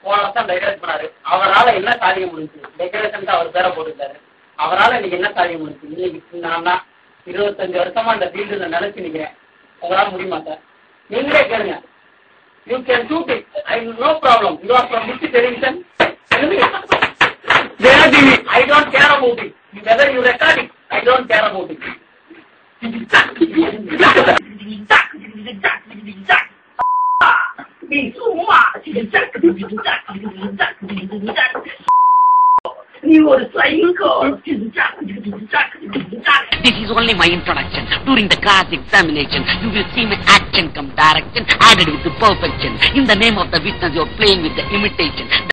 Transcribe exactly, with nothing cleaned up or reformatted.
போன வருஷம் டெக்கரேட் பண்ணாரு. அவரால் என்ன சாதிக்க முடிஞ்சு? டெக்கரேஷனுக்கு அவர் பேரை போட்டுட்டாரு. அவரால் இன்னைக்கு என்ன சாதிக்க முடிஞ்சு? இன்னைக்கு நான் தான் இருபத்தஞ்சு வருஷமா இந்த ஃபீல்டுல நினைச்சு நிக்கிறேன். உங்களால் முடியுமா சார்? நீங்களே கேளுங்க. You can shoot it. I no problem. You are from which television? Jaya T V. I don't care about it. Whether you record it, I don't care about it. You are psycho. This is only my introduction. During the class examination, you will see my action come direction added with the perfection. In the name of the witness, you are playing with the imitation.